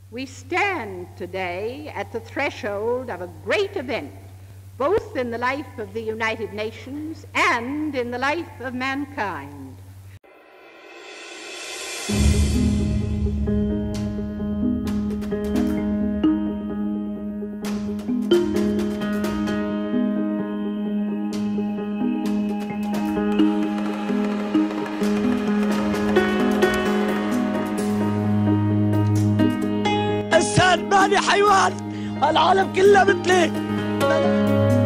We stand today at the threshold of a great event, both in the life of the United Nations and in the life of mankind. إنسان ماني حيوان، العالم كله مثلي.